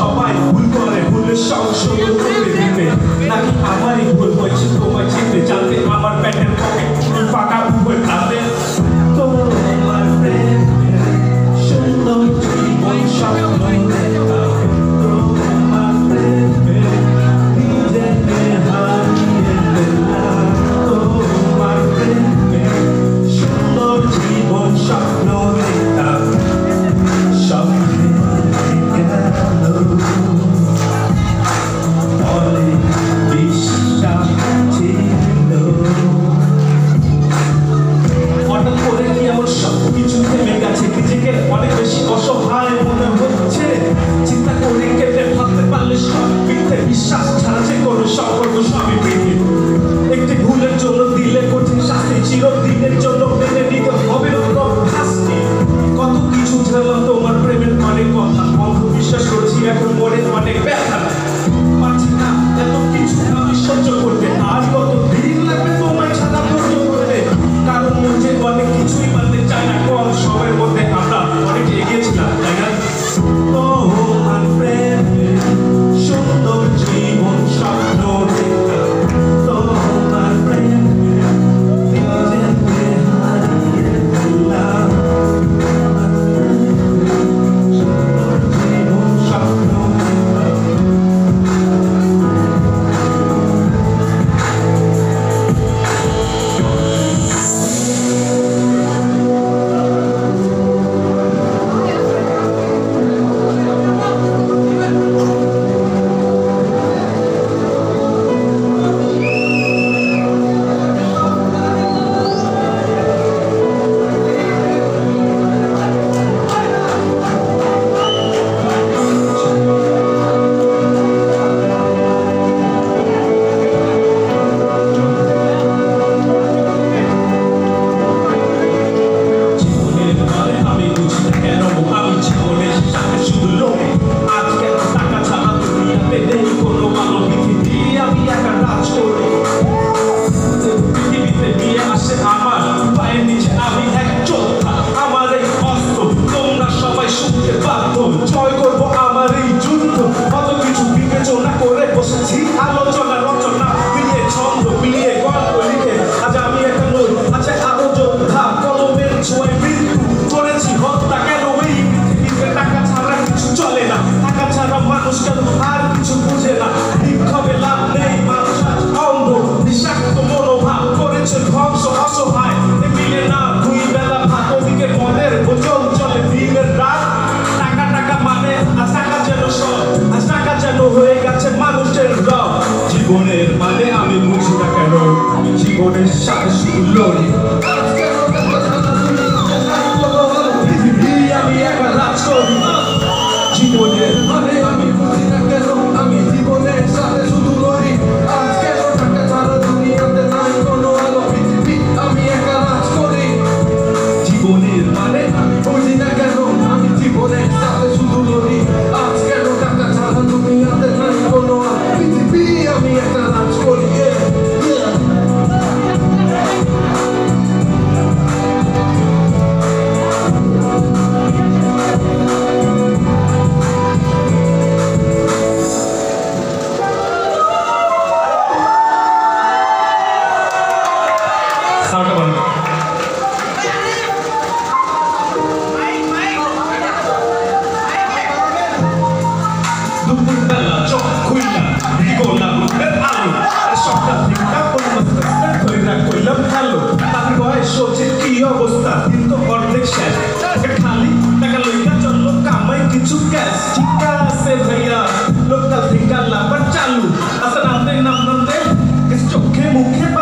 সবাই ভুল করে ভুলের সংশোধন করতে দিতে নাকি আমারই ভুল হয়েছে তোমায় চিনতে জানতে আমার প্যান্টের পকেট ফাঁকা ভুল কাঁদে তোমার প্রেম সুন্দর জীবন স্বপ্ন দেখা তোমার প্রেমে নিজেকে হারিয়ে ফেললাম তোমার প্রেমে সুন্দর জীবন স্বপ্ন দেখা অনেক বেশি অসহায় মনে হচ্ছে চিন্তা করে কেটে ভাবতে পারলে সব মিথ্যে বিশ্বাস ছাড়া যে কোনো সম্পর্ক সবই বৃদ্ধি একটি ভুলের জন্য দিলে কঠিন শাস্তি চিরদিনের জন্য মেনে নিতে হবে শাস্তি কত কিছু জানলাম তোমার প্রেমের অনেক কথা অল্প বিশ্বাস করেছি এখন মনে অনেক ব্যথা পারছি না এত কিছু আমি সহ্য করতে আর কত দিন লাগবে তোমায় ছাড়া ধৈর্য করতে কারণ মধ্যে অনেক কিছুই মানতে চায় না কম সময়ের মধ্যে আমরা অনেক এগিয়েছিলাম তাই না তোমার প্রেমে সুন্দর জীবন স্বপ্ন দেখা তোমার প্রেমে নিজেকে হারিয়ে ফেললাম সুন্দর জীবন স্বপ্ন জীবনের মানে আমি বুঝি না কেন জীবনের সাথে শুধু লড়ি আমি একা রাজ করি জীবনের মানে আমি বুঝি না কেন আমি জীবনের সাথে শুধু লড়ি আজ কেন টাকা ছাড়া দুনিয়াতে নাই কোনো আলো পৃথিবী আমি একা রাজ করি জীবনের মানে আমি বুঝি না কেন আমি জীবনের সাথে শুধু লড়ি আজ কেন টাকা ছাড়া দুনিয়াতে নাই কোনো আলো পৃথিবী আমি একা রাজ করি মুখে